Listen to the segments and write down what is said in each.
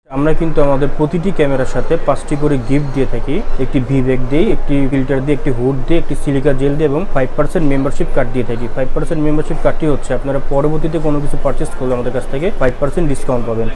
আমরা কিন্তু আমাদের প্রতিটি ক্যামেরার সাথে 5টি করে গিফট দিয়ে থাকি। একটি ভি ব্যাগ দিই, একটি ফিল্টার দিয়ে, একটি হুড দিয়ে, একটি সিলিকা জেল দিয়ে এবং 5% মেম্বারশিপ কার্ড দিয়ে থাকি। 5% মেম্বারশিপ কার্ডটি হচ্ছে আপনারা পরবর্তীতে কোনো কিছু পারচেস করলে আমাদের কাছ থেকে 5% ডিসকাউন্ট পাবেন।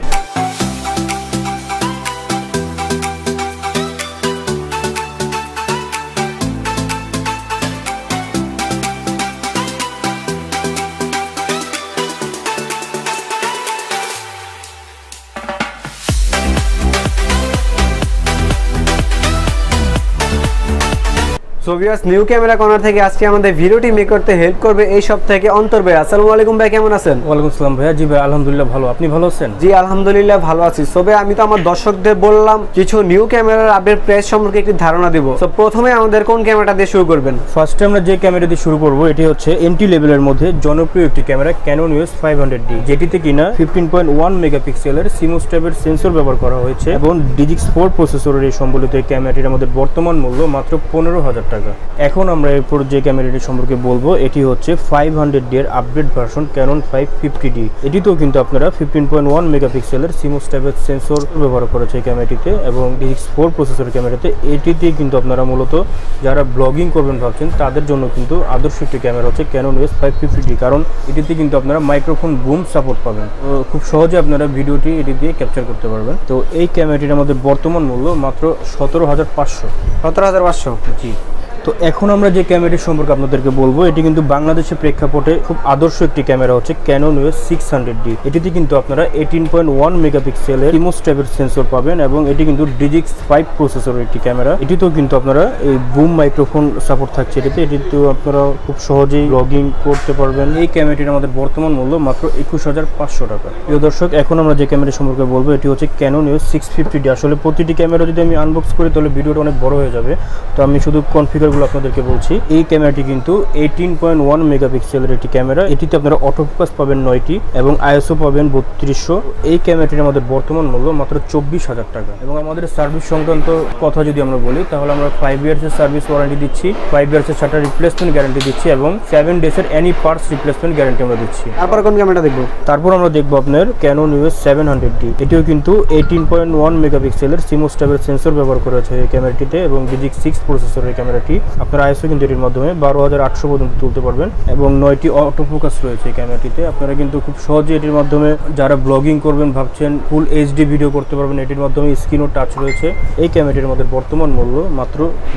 So viewers, new camera corner থেকে আজকে আমাদের ভিডিওটি মেক করতে হেল্প করবে এই সব থেকে অন্তর ভাই। আসসালামু আলাইকুম ভাই, কেমন আছেন? ওয়ালাইকুম আসসালাম ভাইয়া। জি ভাই, আলহামদুলিল্লাহ ভালো। আপনি ভালো আছেন? জি আলহামদুলিল্লাহ ভালো আছি। সো ভাই, আমি তো আমার দর্শকদের বললাম কিছু নিউ ক্যামেরার আপডেট প্রাইস সম্পর্কে একটি ধারণা দিব। সো প্রথমে আমাদের কোন ক্যামেরাটা দিয়ে শুরু করবেন? ফার্স্টে আমরা যে ক্যামেরা দিয়ে শুরু করব এটি হচ্ছে এন্ট্রি লেভেলের মধ্যে জনপ্রিয় একটি ক্যামেরা Canon EOS 500D, যেটিতে কিনা 15.1 মেগাপিক্সেলের CMOS টাইপের সেন্সর ব্যবহার করা হয়েছে এবং DX4 প্রসেসরের এই সম্বলিত এই ক্যামেরাটির আমাদের বর্তমান মূল্য মাত্র 15,000 টাকা। এখন আমরা এরপর যে ক্যামেরাটি সম্পর্কে বলবো এটি হচ্ছে 500D এর আপডেট ভার্সন Canon 550D। এটিতেও কিন্তু আপনারা 15.1 মেগাপিক্সেলের CMOS টাইপের সেন্সর ব্যবহার করেছে এই ক্যামেরাটিতে এবং DX4 প্রসেসর ক্যামেরাতে। এটিতে কিন্তু আপনারা মূলত যারা ব্লগিং করবেন ভাবছেন তাদের জন্য কিন্তু আদর্শ একটি ক্যামেরা হচ্ছে Canon EOS 550D, কারণ এটিতে কিন্তু আপনারা মাইক্রোফোন বুম সাপোর্ট পাবেন। খুব সহজে আপনারা ভিডিওটি এটি দিয়ে ক্যাপচার করতে পারবেন। তো এই ক্যামেরাটির আমাদের বর্তমান মূল্য মাত্র 17,500। 17,500? জি। তো এখন আমরা যে ক্যামেরাটি সম্পর্কে আপনাদেরকে বলবো এটি কিন্তু বাংলাদেশের প্রেক্ষাপটে খুব আদর্শ একটি ক্যামেরা হচ্ছে Canon EOS 600D। এটিতে কিন্তু আপনারা 18.1 মেগাপিক্সেলের CMOS টাইপের সেন্সর পাবেন এবং এটি কিন্তু DX5 প্রসেসরের একটি ক্যামেরা। এটিতেও কিন্তু আপনারা এই বুম মাইক্রোফোন সাপোর্ট থাকছে এটিতেও আপনারা খুব সহজেই ব্লগিং করতে পারবেন। এই ক্যামেরাটির আমাদের বর্তমান মূল্য মাত্র 21,500 টাকা। প্রিয় দর্শক, এখন আমরা যে ক্যামেরা সম্পর্কে বলবো এটি হচ্ছে Canon EOS 650D। আসলে প্রতিটি ক্যামেরা যদি আমি আনবক্স করি তাহলে ভিডিওটা অনেক বড় হয়ে যাবে, তো আমি শুধু কনফিগার আপনাদেরকে বলছি। এই ক্যামেরাটি কিন্তু 18.1 মেগাপিক্সেলের একটি ক্যামেরা। এটিতে আপনারা অটোফোকাস পাবেন 9টি এবং ISO পাবেন 3200। এই ক্যামেরাটির আমাদের বর্তমান মূল্য মাত্র 24,000 টাকা। এবং আমাদের সার্ভিস সংক্রান্ত কথা যদি আমরা বলি তাহলে আমরা 5 ইয়ার্সের সার্ভিস ওয়ারেন্টি দিচ্ছি, 5 ইয়ার্সের শাটার রিপ্লেসমেন্ট গ্যারান্টি দিচ্ছি এবং 7 ডেজের এনি পার্টস রিপ্লেসমেন্ট গ্যারান্টি আমরা দিচ্ছি। তারপর কোন ক্যামেরাটা দেখবো? তারপর আমরা দেখবো আপনার Canon EOS 700D। এটিও কিন্তু 18.1 মেগাপিক্সেলের CMOS টাইপের সেন্সর ব্যবহার করা হয়েছে এই ক্যামেরাটিতে এবং DX6 প্রসেসরের ক্যামেরাটি। আপনারা ISO কিন্তু এটির মাধ্যমে 12,800 পর্যন্ত তুলতে পারবেন এবং 9টি অটোফোকাস রয়েছে এই ক্যামেরাটিতে। আপনারা কিন্তু খুব সহজে এটির মাধ্যমে যারা ব্লগিং করবেন ভাবছেন ফুল HD ভিডিও করতে পারবেন। এটির মাধ্যমে স্ক্রিনও টাচ রয়েছে। এই ক্যামেরাটির আমাদের বর্তমান মূল্য মাত্র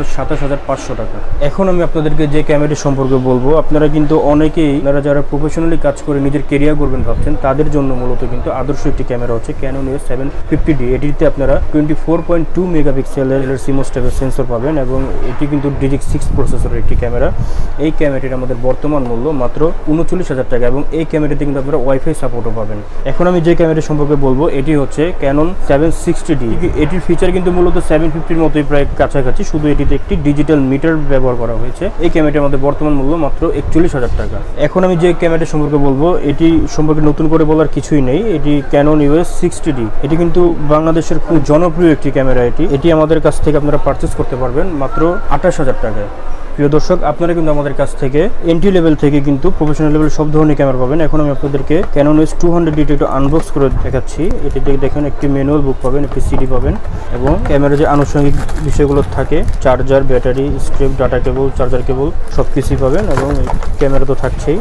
27,500 টাকা। এখন আমি আপনাদেরকে যে ক্যামেরাটি সম্পর্কে বলবো, আপনারা কিন্তু অনেকেই যারা প্রফেশনালি কাজ করে নিজের কেরিয়ার করবেন ভাবছেন তাদের জন্য মূলত কিন্তু আদর্শ একটি ক্যামেরা হচ্ছে Canon EOS 750D। এটিতে আপনারা 24.2 মেগাপিক্সেলের CMOS টাইপের সেন্সর পাবেন এবং এটি কিন্তু DX6 প্রসেসরের একটি ক্যামেরা। এই ক্যামেরাটির আমাদের বর্তমান মূল্য মাত্র 39,000 টাকা এবং এই ক্যামেরাটিতে কিন্তু আপনারা ওয়াইফাই সাপোর্টও পাবেন। এখন আমি যে ক্যামেরাটি সম্পর্কে বলবো এটি হচ্ছে Canon 760D। এটির ফিচার কিন্তু মূলত 750-র মতোই প্রায় কাছাকাছি, শুধু এটিতে একটি ডিজিটাল মিটার ব্যবহার করা হয়েছে। এই ক্যামেরাটির আমাদের বর্তমান মূল্য মাত্র 41,000 টাকা। এখন আমি যে ক্যামেরাটি সম্পর্কে বলবো এটি সম্পর্কে নতুন করে বলার কিছুই নেই। এটি Canon EOS 60D। এটি কিন্তু বাংলাদেশের খুব জনপ্রিয় একটি ক্যামেরা। এটি আমাদের কাছ থেকে আপনারা পারচেস করতে পারবেন মাত্র 28,000 টাকায়। প্রিয় দর্শক, আপনারা কিন্তু আমাদের কাছ থেকে এন্ট্রি লেভেল থেকে কিন্তু প্রফেশনাল লেভেল সব ধরনের ক্যামেরা পাবেন। এখন আমি আপনাদেরকে Canon EOS 200D একটু আনবক্স করে দেখাচ্ছি। এটিতে দেখেন একটি ম্যানুয়াল বুক পাবেন, একটি সিডি পাবেন এবং ক্যামেরা যে আনুষঙ্গিক বিষয়গুলো থাকে charger, battery, strap, data cable, charger cable সব কিছুই পাবেন এবং ক্যামেরা তো থাকছেই।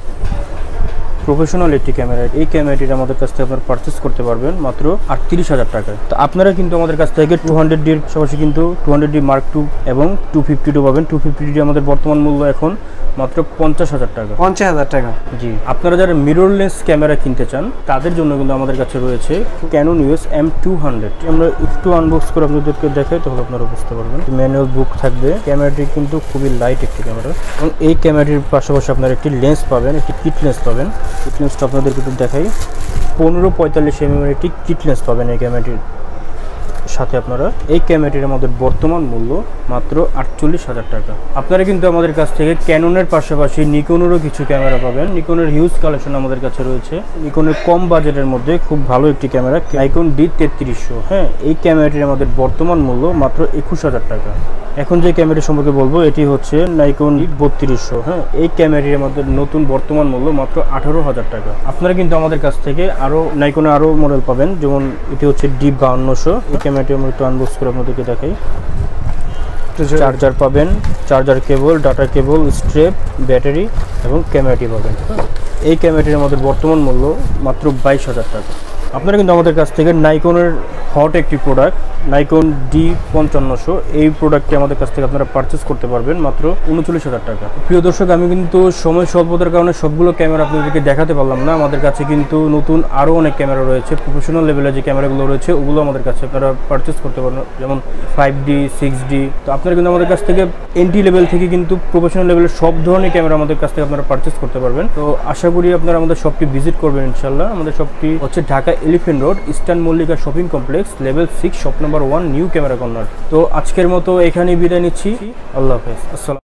প্রফেশনাল একটি ক্যামেরা। এই ক্যামেরাটি আমাদের কাছ থেকে আপনারা পারচেস করতে পারবেন মাত্র 38,000 টাকায়। তো আপনারা কিন্তু আমাদের কাছ থেকে 200D এর পাশাপাশি কিন্তু 200D Mark II এবং 250D পাবেন। 250D আমাদের বর্তমান মূল্য এখন মাত্র 50,000 টাকা। 50,000 টাকা? জি। আপনারা যারা মিররলেস ক্যামেরা কিনতে চান তাদের জন্য কিন্তু আমাদের কাছে রয়েছে Canon EOS M200। আমরা একটু আনবক্স করে আপনাদেরকে দেখাই তাহলে আপনারা বুঝতে পারবেন। ম্যানুয়াল বুক থাকবে। ক্যামেরাটি কিন্তু খুবই লাইট একটি ক্যামেরা এবং এই ক্যামেরাটির পাশাপাশি আপনারা একটি লেন্স পাবেন, একটি কিট লেন্স পাবেন। কিট লেন্সটা আপনাদেরকে একটু দেখাই। 15-45 mm একটি কিট লেন্স পাবেন এই ক্যামেরাটির সাথে। আপনারা এই ক্যামেরাটির আমাদের বর্তমান মূল্য মাত্র 48,000 টাকা। আপনারা কিন্তু আমাদের কাছ থেকে ক্যাননের পাশাপাশি নিকনেরও কিছু ক্যামেরা পাবেন। নিকনের হিউজ কালেকশন আমাদের কাছে রয়েছে। নিকনের কম বাজেটের মধ্যে খুব ভালো একটি ক্যামেরা, Nikon D3300। হ্যাঁ, এই ক্যামেরাটির আমাদের বর্তমান মূল্য মাত্র 21,000 টাকা। এখন যে ক্যামেরা সম্পর্কে বলবো এটি হচ্ছে নাইকন 3200। হ্যাঁ, এই ক্যামেরাটির মধ্যে নতুন বর্তমান মূল্য মাত্র 18,000 টাকা। আপনারা কিন্তু আমাদের কাছ থেকে আরো নাইকনে আরো মডেল পাবেন, যেমন এটি হচ্ছে D5200। এই ক্যামেরাটি আমরা একটু আনবক্স করে আপনাদেরকে দেখাই। চার্জার পাবেন, charger cable, data cable, strap, battery এবং ক্যামেরাটি পাবেন। এই ক্যামেরাটির আমাদের বর্তমান মূল্য মাত্র 22,000 টাকা। আপনারা কিন্তু আমাদের কাছ থেকে নাইকনের হট একটি প্রোডাক্ট নাইকন D5500, এই প্রোডাক্টটি আমাদের কাছ থেকে আপনারা পারচেস করতে পারবেন মাত্র 39,000 টাকা। প্রিয় দর্শক, আমি কিন্তু সময় স্বল্পতার কারণে সবগুলো ক্যামেরা আপনাদেরকে দেখাতে পারলাম না। আমাদের কাছে কিন্তু নতুন আরও অনেক ক্যামেরা রয়েছে, প্রফেশনাল লেভেলের যে ক্যামেরাগুলো রয়েছে ওগুলো আমাদের কাছে আপনারা পারচেস করতে পারেন, যেমন 5D, 6D। তো আপনারা কিন্তু আমাদের কাছ থেকে এন্ট্রি লেভেল থেকে কিন্তু প্রফেশনাল লেভেলের সব ধরনের ক্যামেরা আমাদের কাছ থেকে আপনারা পারচেস করতে পারবেন। তো আশা করি আপনারা আমাদের শপটি ভিজিট করবেন ইনশাল্লাহ। আমাদের শপটি হচ্ছে Dhaka elephant road, eastern Mallika shopping complex, level 6, shop number 1, new camera corner. তো আজকের মতো এখানেই বিদায় নিচ্ছি। আল্লাহ হাফেজ। আসসালাম।